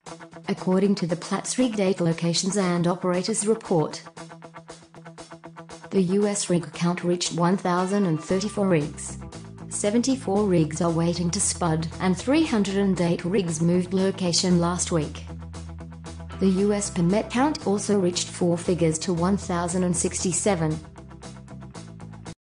according to the Platts RigData Locations and Operators Report. The U.S. rig count reached 1,034 rigs. 74 rigs are waiting to spud, and 308 rigs moved location last week. The U.S. permit count also reached four figures to 1,067.